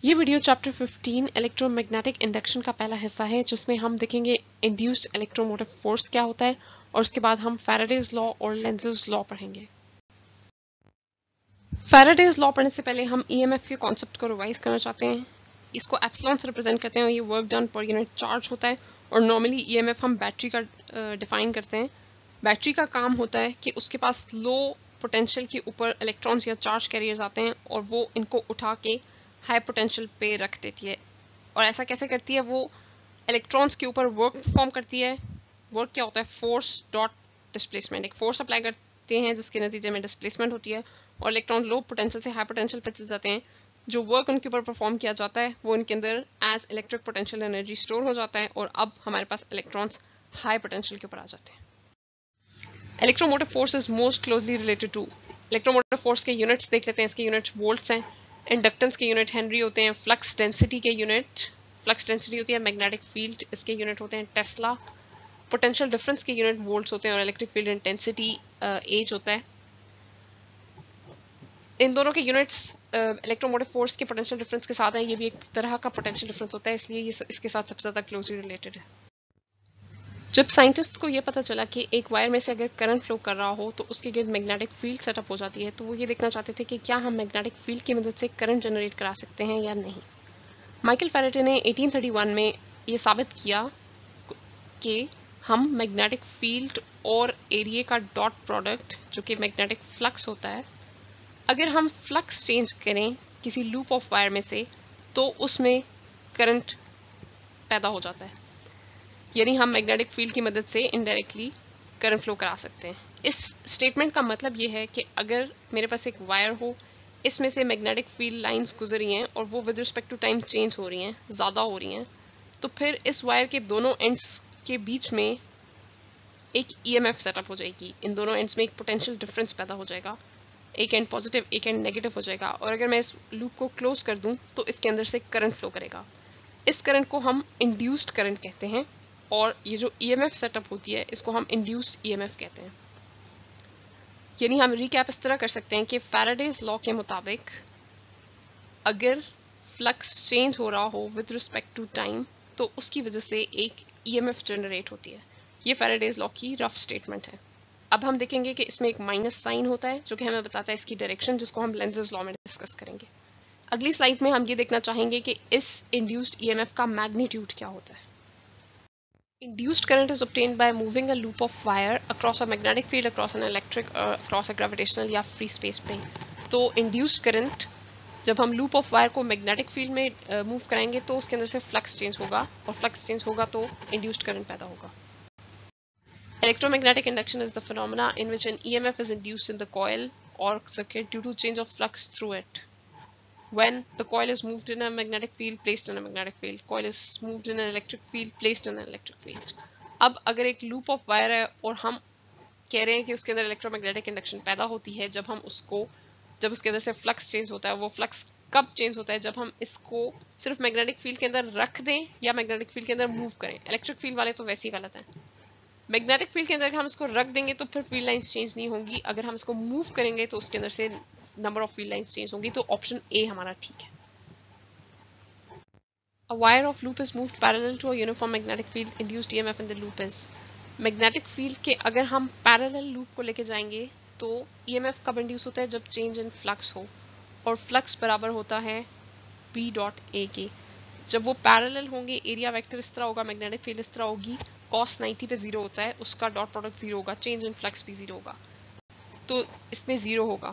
ये video chapter 15 electromagnetic induction का पहला हिस्सा है, जिसमें हम देखेंगे इंड्यूस्ड इलेक्ट्रोमोटिव फोर्स क्या होता है और उसके बाद हम फैराडेज लॉ और लेंज़ेस लॉ पढ़ेंगे। फैराडेज लॉ पढ़ने से पहले हम ईएमएफ के कॉन्सेप्ट को रिवाइज करना चाहते हैं। इसको एप्सिलॉन से रिप्रेजेंट करते हैं और ये वर्क डन पर यूनिट चार्ज होता है। और नॉर्मली ईएमएफ हम बैटरी का डिफाइन करते हैं। बैटरी का काम होता है कि उसके पास लो पोटेंशियल के ऊपर इलेक्ट्रॉन्स या चार्ज कैरियर्स आते हैं और वो इनको उठा के हाई पोटेंशियल पे रख देती है। और ऐसा कैसे करती है? वो इलेक्ट्रॉन्स के ऊपर वर्क परफॉर्म करती है। वर्क क्या होता है? Force dot displacement. एक फोर्स अप्लाई करते हैं जिसके नतीजे में डिस्प्लेसमेंट होती है और इलेक्ट्रॉन लो पोटेंशियल से हाई पोटेंशियल पे चल जाते हैं। जो वर्क उनके ऊपर परफॉर्म किया जाता है वो उनके अंदर as electric potential energy store हो जाता है और अब हमारे पास इलेक्ट्रॉन्स हाई पोटेंशियल के ऊपर आ जाते हैं। Electromotive force is most closely related to electromotive force के यूनिट्स देख लेते हैं। इसके यूनिट्स वोल्ट्स हैं। इंडक्टेंस के यूनिट हेनरी होते हैं। फ्लक्स डेंसिटी के यूनिट फ्लक्स डेंसिटी होती है। मैग्नेटिक फील्ड इसके यूनिट होते हैं टेस्ला। पोटेंशियल डिफरेंस के यूनिट वोल्ट्स होते हैं और इलेक्ट्रिक फील्ड इंटेंसिटी एज होता है। इन दोनों के यूनिट्स इलेक्ट्रोमोटिव फोर्स के पोटेंशियल डिफरेंस के साथ है। ये भी एक तरह का पोटेंशियल डिफरेंस होता है, इसलिए ये इसके साथ सबसे ज़्यादा क्लोजली रिलेटेड है। जब साइंटिस्ट्स को ये पता चला कि एक वायर में से अगर करंट फ्लो कर रहा हो तो उसके गिर्द मैग्नेटिक फील्ड सेटअप हो जाती है, तो वो ये देखना चाहते थे कि क्या हम मैग्नेटिक फील्ड की मदद से करंट जनरेट करा सकते हैं या नहीं। माइकल फैराडे ने 1831 में ये साबित किया कि हम मैग्नेटिक फील्ड और एरिया का डॉट प्रोडक्ट, जो कि मैग्नेटिक फ्लक्स होता है, अगर हम फ्लक्स चेंज करें किसी लूप ऑफ वायर में से तो उसमें करंट पैदा हो जाता है। यानी हम मैग्नेटिक फील्ड की मदद से इनडायरेक्टली करंट फ्लो करा सकते हैं। इस स्टेटमेंट का मतलब ये है कि अगर मेरे पास एक वायर हो, इसमें से मैग्नेटिक फील्ड लाइंस गुजर रही हैं और वो with respect to time change हो रही हैं, ज़्यादा हो रही हैं, तो फिर इस वायर के दोनों एंड्स के बीच में एक ईएमएफ सेटअप हो जाएगी। इन दोनों एंड्स में एक पोटेंशियल डिफरेंस पैदा हो जाएगा। एक एंड पॉजिटिव एक एंड नेगेटिव हो जाएगा और अगर मैं इस लूप को क्लोज कर दूं तो इसके अंदर से करंट फ्लो करेगा। इस करंट को हम इंड्यूस्ड करंट कहते हैं और ये जो ईएमएफ सेटअप होती है इसको हम इंड्यूस्ड ईएमएफ कहते हैं। यानी हम रिकैप इस तरह कर सकते हैं कि फैराडेज लॉ के मुताबिक अगर फ्लक्स चेंज हो रहा हो विद रिस्पेक्ट टू टाइम तो उसकी वजह से एक ईएमएफ जनरेट होती है। ये फैराडेज लॉ की रफ स्टेटमेंट है। अब हम देखेंगे कि इसमें एक माइनस साइन होता है जो कि हमें बताता है इसकी डायरेक्शन, जिसको हम लेंज़ेस लॉ में डिस्कस करेंगे। अगली स्लाइड में हम ये देखना चाहेंगे कि इस इंड्यूस्ड ईएमएफ का मैग्नीट्यूड क्या होता है। Induced current is obtained by moving a loop of wire across a magnetic field, across an electric or across a gravitational या free space plane। तो induced current जब हम loop of wire को magnetic field में move कराएंगे तो उसके अंदर से flux change होगा और flux change होगा तो induced current पैदा होगा। Electromagnetic induction is the phenomena in which an EMF is induced in the coil or circuit due to change of flux through it. When the coil is moved in a magnetic field, placed in a magnetic field, coil is moved in an electric field, placed in an electric field। अब अगर एक loop of wire है और हम कह रहे हैं कि उसके अंदर इलेक्ट्रोमैग्नेटिक इंडक्शन पैदा होती है जब उसके अंदर से फ्लक्स चेंज होता है। वो फ्लक्स कब चेंज होता है? जब हम इसको सिर्फ मैग्नेटिक फील्ड के अंदर रख दें या मैग्नेटिक फील्ड के अंदर मूव करें। इलेक्ट्रिक फील्ड वाले तो वैसे ही गलत है। मैग्नेटिक फील्ड के अंदर हम इसको रख देंगे तो फिर फील्ड लाइंस चेंज नहीं होंगी। अगर हम इसको मूव करेंगे तो उसके अंदर से number of field lines change होंगी। तो ऑप्शन ए हमारा ठीक है। A wire of loop is moved parallel to a uniform magnetic field. Induced EMF in the loop is magnetic field के अगर हम पैरेलल लूप को लेके जाएंगे तो ईएमएफ कब इंड्यूस होता है? जब चेंज इन फ्लक्स हो और फ्लक्स बराबर होता है बी डॉट ए के। जब वो पैरेलल होंगे एरिया वेक्टर इस तरह होगा, मैग्नेटिक फील्ड इस तरह होगी, cos 90 पे 0 होता है, उसका डॉट प्रोडक्ट 0 होगा, चेंज इन फ्लक्स भी 0 होगा, तो इसमें 0 होगा।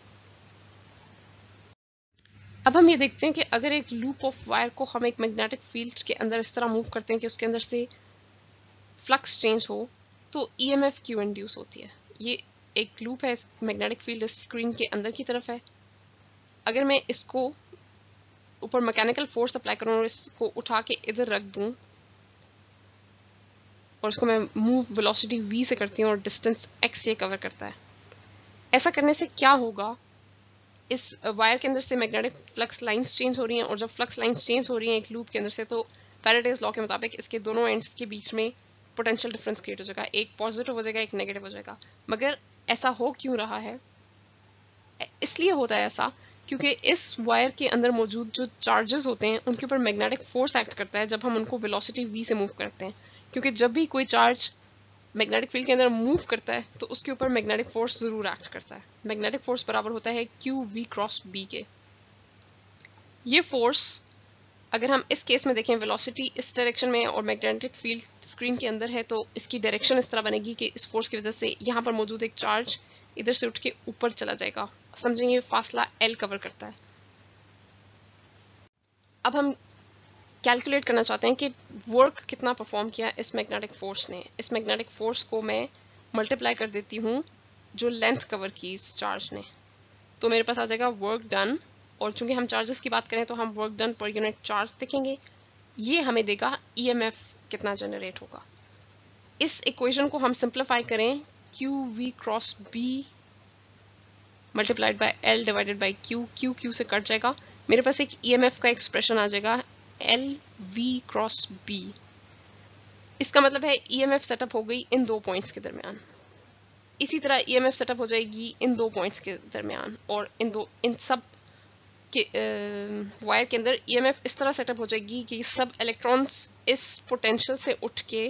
अब हम ये देखते हैं कि अगर एक लूप ऑफ वायर को हम एक मैग्नेटिक फील्ड के अंदर इस तरह मूव करते हैं कि उसके अंदर से फ्लक्स चेंज हो तो ईएमएफ क्यों इंड्यूस होती है? ये एक लूप है, मैग्नेटिक फील्ड इस स्क्रीन के अंदर की तरफ है। अगर मैं इसको ऊपर मैकेनिकल फोर्स अप्लाई करूँ और इसको उठा के इधर रख दूं और इसको मैं मूव वेलोसिटी v से करती हूँ और डिस्टेंस x ये कवर करता है। ऐसा करने से क्या होगा? इस वायर के अंदर से मैग्नेटिक फ्लक्स लाइंस चेंज हो रही हैं और जब फ्लक्स लाइंस चेंज हो रही हैं एक लूप के अंदर से तो फैराडेज लॉ के मुताबिक इसके दोनों एंड्स के बीच में पोटेंशियल डिफरेंस क्रिएट हो जाएगा। एक पॉजिटिव हो जाएगा, एक नेगेटिव हो जाएगा। मगर ऐसा हो क्यों रहा है? इसलिए होता है ऐसा क्योंकि इस वायर के अंदर मौजूद जो चार्जेस होते हैं उनके ऊपर मैग्नेटिक फोर्स एक्ट करता है जब हम उनको वेलोसिटी v से मूव करते हैं, क्योंकि जब भी कोई चार्ज मैग्नेटिक फील्ड के अंदर मूव करता है तो उसके ऊपर मैग्नेटिक फोर्स जरूर एक्ट करता है। मैग्नेटिक फोर्स बराबर होता है QV क्रॉस B के। ये फोर्स अगर हम इस केस में देखें, वेलोसिटी इस डायरेक्शन में और मैग्नेटिक फील्ड स्क्रीन के अंदर है, तो इसकी डायरेक्शन इस तरह बनेगी कि इस फोर्स की वजह से यहाँ पर मौजूद एक चार्ज इधर से उठ के ऊपर चला जाएगा। समझेंगे फासला L कवर करता है। अब हम कैलकुलेट करना चाहते हैं कि वर्क कितना परफॉर्म किया इस मैग्नेटिक फोर्स ने। इस मैग्नेटिक फोर्स को मैं मल्टीप्लाई कर देती हूँ जो लेंथ कवर की इस चार्ज ने, तो मेरे पास आ जाएगा वर्क डन। और चूंकि हम चार्जेस की बात करें तो हम वर्क डन पर यूनिट चार्ज देखेंगे। ये हमें देगा EMF कितना जनरेट होगा। इस इक्वेशन को हम सिंप्लीफाई करें, QV cross B multiplied by L divided by Q, Q से कट जाएगा। मेरे पास एक EMF का एक्सप्रेशन आ जाएगा LV क्रॉस B। इसका मतलब है EMF सेटअप हो गई इन दो पॉइंट्स के दरमियान। इसी तरह EMF सेटअप हो जाएगी इन दो पॉइंट्स के दरमियान, और इन सब के वायर के अंदर EMF इस तरह सेटअप हो जाएगी कि सब इलेक्ट्रॉन्स इस पोटेंशियल से उठ के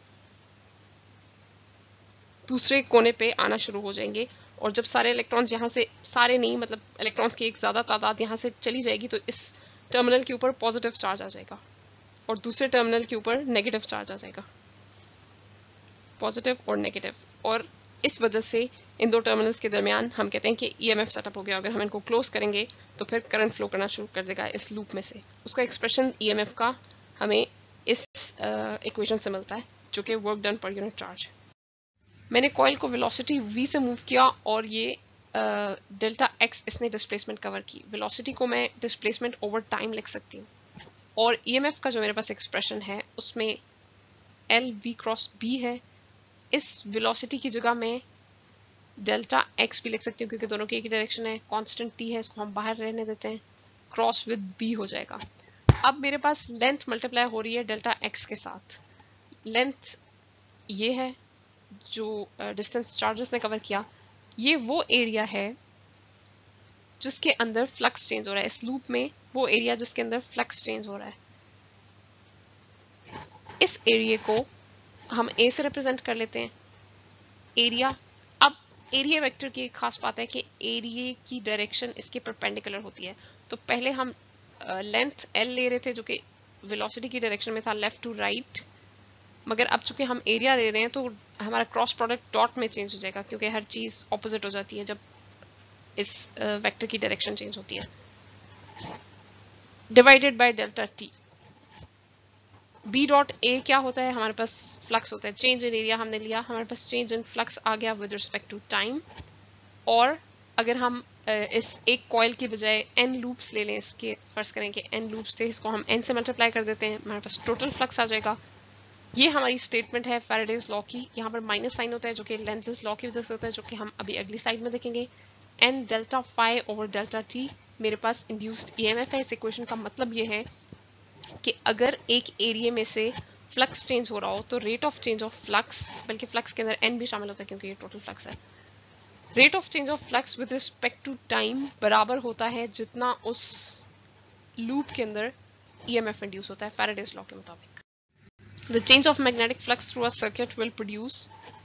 दूसरे कोने पे आना शुरू हो जाएंगे। और जब सारे इलेक्ट्रॉन्स यहाँ से, सारे नहीं मतलब इलेक्ट्रॉन्स की एक ज़्यादा तादाद यहाँ से चली जाएगी, तो इस टर्मिनल के ऊपर पॉजिटिव चार्ज आ जाएगा और दूसरे टर्मिनल के ऊपर नेगेटिव चार्ज आ जाएगा, पॉजिटिव और नेगेटिव। और इस वजह से इन दो टर्मिनल्स के दरमियान हम कहते हैं कि EMF सेटअप हो गया। अगर हम इनको क्लोज करेंगे तो फिर करंट फ्लो करना शुरू कर देगा इस लूप में से। उसका एक्सप्रेशन EMF का हमें इस इक्वेशन से मिलता है जो कि वर्क डन पर यूनिट चार्ज। मैंने कॉइल को वेलोसिटी v से मूव किया और ये डेल्टा x इसने डिस्प्लेसमेंट कवर की। वेलोसिटी को मैं डिस्प्लेसमेंट ओवर टाइम लिख सकती हूँ, और EMF का जो मेरे पास एक्सप्रेशन है उसमें LV क्रॉस B है। इस वेलोसिटी की जगह मैं डेल्टा x भी लिख सकती हूँ क्योंकि दोनों की एक ही डायरेक्शन है। कांस्टेंट t है, इसको हम बाहर रहने देते हैं, क्रॉस विद B हो जाएगा। अब मेरे पास लेंथ मल्टीप्लाई हो रही है डेल्टा x के साथ। लेंथ ये है जो डिस्टेंस चार्जेस ने कवर किया। ये वो एरिया है जिसके अंदर फ्लक्स चेंज हो रहा है। इस लूप में वो एरिया जिसके अंदर फ्लक्स चेंज हो रहा है, इस एरिया को हम A से रिप्रेजेंट कर लेते हैं, एरिया। अब एरिया वेक्टर की एक खास बात है कि एरिया की डायरेक्शन इसके परपेंडिकुलर होती है। तो पहले हम लेंथ L ले रहे थे जो कि वेलोसिटी की डायरेक्शन में था, लेफ्ट टू राइट, मगर अब चूंकि हम एरिया ले रहे हैं तो हमारा क्रॉस प्रोडक्ट डॉट में चेंज हो जाएगा क्योंकि हर चीज ऑपोजिट हो जाती है जब इस वेक्टर की डायरेक्शन चेंज होती है। Divided by delta t। B dot A क्या होता है, हमारे पास फ्लक्स होता है। चेंज इन एरिया हमने लिया, हमारे पास चेंज इन फ्लक्स आ गया विद रिस्पेक्ट टू टाइम। और अगर हम इस एक कॉइल की बजाय n लूप्स ले लें, इसके फर्ज करें कि n लूप्स थे, इसको हम n से मल्टीप्लाई कर देते हैं, हमारे पास टोटल फ्लक्स आ जाएगा। ये हमारी स्टेटमेंट है फैराडेज लॉ की। यहाँ पर माइनस साइन होता है जो कि लेंज़ेस लॉ की वजह से होता है, जो कि हम अभी अगली स्लाइड में देखेंगे। n delta phi over delta t मेरे पास इंड्यूस्ड EMF है। इस इक्वेशन का मतलब ये है कि अगर एक एरिया में से फ्लक्स चेंज हो रहा हो तो rate of change of flux, बल्कि फ्लक्स के अंदर n भी शामिल होता है क्योंकि ये टोटल फ्लक्स है, rate of change of flux with respect to time बराबर होता है जितना उस लूप के अंदर EMF इंड्यूस होता है फैराडेज लॉ के मुताबिक। The change of magnetic flux through a circuit will produce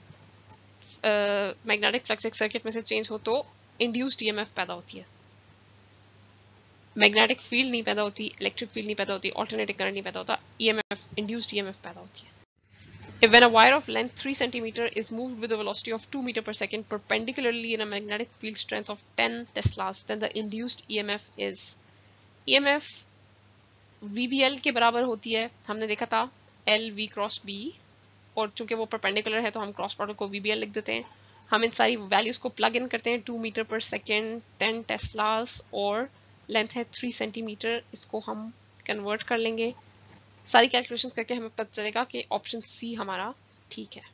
magnetic flux एक सर्किट में से चेंज हो तो induced EMF पैदा होती है। मैग्नेटिक फील्ड नहीं पैदा होती, इलेक्ट्रिक फील्ड नहीं पैदा होती, ऑल्टरनेटिंग करंट नहीं पैदा होता, EMF induced EMF पैदा होती है। If when a wire of length 3 cm is moved with a velocity of 2 meter per second perpendicularly in a magnetic field strength of 10 teslas, then the induced EMF is EMF VBL के बराबर होती है। हमने देखा था LV cross B, और चूंकि वो परपेंडिकुलर है तो हम क्रॉस प्रोडक्ट को VBL लिख देते हैं। हम इन सारी वैल्यूज को प्लग इन करते हैं, 2 मीटर पर सेकेंड, 10 टेस्लास और लेंथ है 3 सेंटीमीटर। इसको हम कन्वर्ट कर लेंगे, सारी कैलकुलेशंस करके हमें पता चलेगा कि ऑप्शन सी हमारा ठीक है।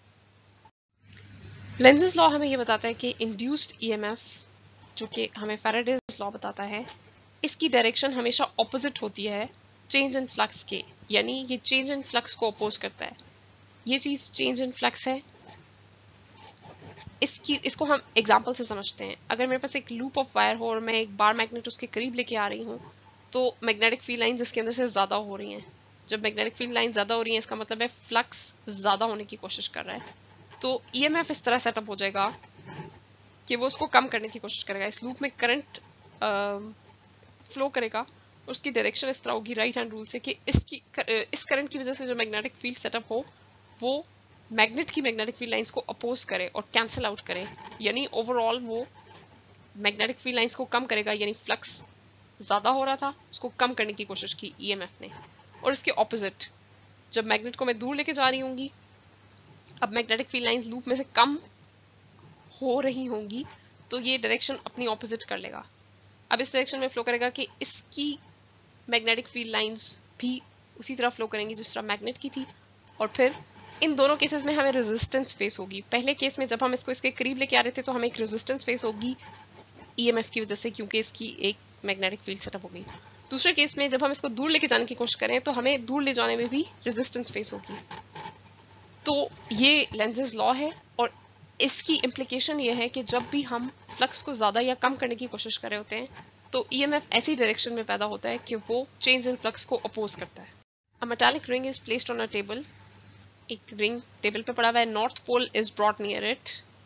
लेंज़ेस लॉ हमें ये बताता है कि इंड्यूस्ड EMF जो कि हमें फैराडेज लॉ बताता है, इसकी डायरेक्शन हमेशा ऑपोजिट होती है चेंज इन फ्लक्स के, यानी ये चेंज इन फ्लक्स को अपोज करता है। ये चीज चेंज इन फ्लक्स है, इसको हम एग्जांपल से समझते हैं। अगर मेरे पास एक लूप ऑफ वायर हो और मैं एक बार मैग्नेट उसके करीब लेके आ रही हूँ तो मैग्नेटिक फील्ड लाइंस इसके अंदर से ज्यादा हो रही हैं। जब मैग्नेटिक फील्ड लाइन ज्यादा हो रही है इसका मतलब है फ्लक्स ज्यादा होने की कोशिश कर रहा है। तो ईएमएफ इस तरह सेटअप हो जाएगा कि वो उसको कम करने की कोशिश करेगा। इस लूप में करंट फ्लो करेगा, उसकी डायरेक्शन इस तरह होगी राइट हैंड रूल से कि इस करंट की वजह से जो मैग्नेटिक फील्ड सेटअप हो वो मैग्नेट की मैग्नेटिक फील्ड लाइंस को अपोज करे और कैंसिल आउट करे, यानी ओवरऑल वो मैग्नेटिक फील्ड लाइंस को कम करेगा। यानी फ्लक्स ज्यादा हो रहा था उसको कम करने की कोशिश की ईएमएफ ने। और इसके ऑपोजिट, जब मैग्नेट को मैं दूर लेके जा रही होंगी, अब मैग्नेटिक फील्ड लाइंस लूप में से कम हो रही होंगी तो ये डायरेक्शन अपनी ऑपोजिट कर लेगा। अब इस डायरेक्शन में फ्लो करेगा कि इसकी मैग्नेटिक फील्ड लाइंस भी उसी तरह फ्लो करेंगी जिस तरह मैग्नेट की थी। और फिर इन दोनों केसेस में हमें रेजिस्टेंस फेस होगी। पहले केस में जब हम इसको इसके करीब लेके आ रहे थे तो हमें एक रेजिस्टेंस फेस होगी ईएमएफ की वजह से, क्योंकि इसकी एक मैग्नेटिक फील्ड सेटअप हो गई। दूसरे केस में जब हम इसको दूर लेके जाने की कोशिश करें तो हमें दूर ले जाने में भी रेजिस्टेंस फेस होगी। तो ये लेंजेस लॉ है और इसकी इम्प्लीकेशन ये है कि जब भी हम फ्लक्स को ज्यादा या कम करने की कोशिश कर रहे होते हैं तो ईएमएफ ऐसी डायरेक्शन में पैदा होता है कि वो चेंज इन फ्लक्स को अपोज करता है। A metallic ring is placed on a table. एक रिंग टेबल पे पड़ा हुआ है, north pole is brought near it.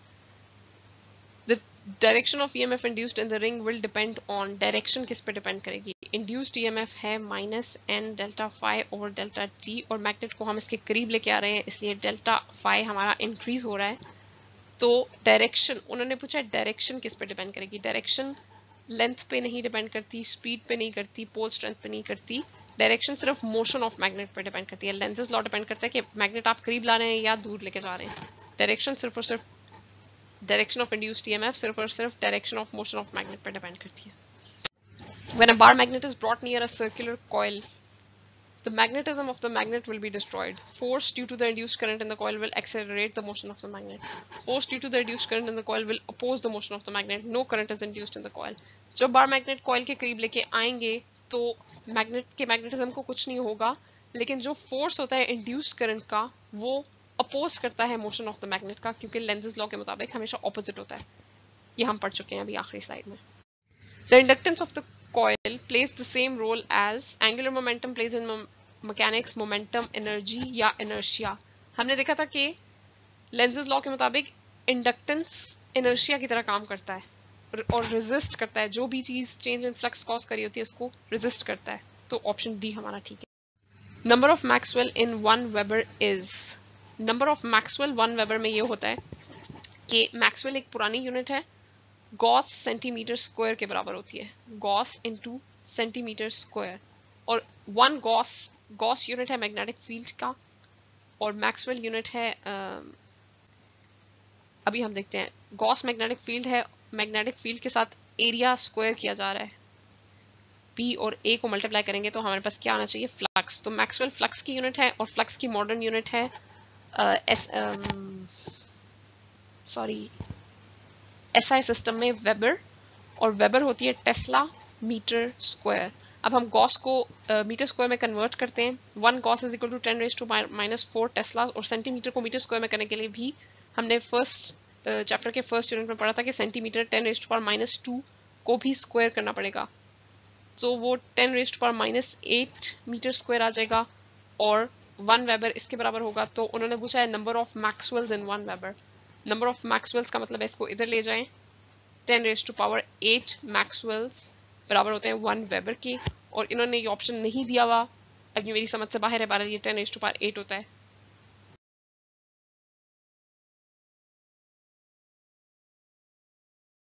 The direction of EMF induced in the ring will depend on, direction किस पे डिपेंड करेगी? इंड्यूस्ड ईएमएफ है minus n delta phi over delta t, और मैग्नेट को हम इसके करीब लेके आ रहे हैं इसलिए डेल्टा फाई हमारा इंक्रीज हो रहा है। तो डायरेक्शन, उन्होंने पूछा डायरेक्शन किस पे डिपेंड करेगी? डायरेक्शन लेंथ पे नहीं डिपेंड करती, स्पीड पे नहीं करती, पोल स्ट्रेंथ पे नहीं करती। डायरेक्शन सिर्फ मोशन ऑफ मैग्नेट पे डिपेंड करती है। लेंसेज लॉ डिपेंड करता है कि मैग्नेट आप करीब ला रहे हैं या दूर लेके जा रहे हैं। डायरेक्शन सिर्फ और सिर्फ, डायरेक्शन ऑफ इंड्यूस्ड ईएमएफ सिर्फ और सिर्फ direction of motion of magnet पे डिपेंड करती है। When a bar magnet is brought near a circular coil, the magnetism of the magnet will be destroyed. Force due to the induced current in the coil will accelerate the motion of the magnet. Force due to the induced current in the coil will oppose the motion of the magnet. No current is induced in the coil. जब bar magnet coil के करीब लेके आएंगे तो magnet के magnetism को कुछ नहीं होगा, लेकिन जो फोर्स होता है इंड्यूस्ड करंट का वो अपोज करता है मोशन ऑफ द मैग्नेट का, क्योंकि लेंजेस लॉ के मुताबिक हमेशा ऑपोजिट होता है। ये हम पढ़ चुके हैं अभी आखिरी स्लाइड में। The inductance of the coil plays the same role as angular momentum plays in mechanics, momentum, energy या inertia। हमने देखा था कि लेंजेस लॉ के मुताबिक इंडक्टेंस इनर्शिया की तरह काम करता है और रेजिस्ट करता है। जो भी चीज चेंज इन फ्लक्स कॉज करी होती है उसको रेजिस्ट करता है। तो ऑप्शन डी हमारा ठीक है। Number of maxwell in 1 weber is, number of maxwell 1 weber में ये होता है कि मैक्सवेल एक पुरानी यूनिट है, गॉस सेंटीमीटर स्क्वायर के बराबर होती है, गॉस इनटू सेंटीमीटर स्क्वायर। और 1 गॉस यूनिट है मैग्नेटिक फील्ड का और मैक्सवेल यूनिट है, अभी हम देखते हैं, गॉस मैग्नेटिक फील्ड है, मैग्नेटिक फील्ड के साथ एरिया स्क्वायर किया जा रहा है। P और A को मल्टीप्लाई करेंगे तो हमारे पास क्या आना चाहिए? फ्लक्स। तो मैक्सवेल फ्लक्स की यूनिट है और फ्लक्स की मॉडर्न यूनिट है SI सिस्टम में वेबर, और वेबर होती है टेस्ला मीटर स्क्वायर। अब हम गॉस को मीटर स्क्वायर में कन्वर्ट करते हैं। 1 gauss is equal to 10⁻⁻⁴ tesla, और सेंटीमीटर को मीटर स्क्वायर में करने के लिए भी हमने फर्स्ट चैप्टर के फर्स्ट यूनिट में पढ़ा था कि सेंटीमीटर 10⁻⁻² को भी स्क्वायर करना पड़ेगा। तो वो 10⁻⁻8 मीटर स्क्वायर आ जाएगा और 1 वेबर इसके बराबर होगा। तो उन्होंने पूछा है number of maxwells in 1 weber. Number of maxwells का मतलब है इसको इधर ले जाएं, 10⁸ मैक्सवेल्स बराबर होते हैं 1 वेबर के, और इन्होंने ये ऑप्शन नहीं दिया हुआ, अब ये मेरी समझ से बाहर है, 12 ये 10⁸ होता है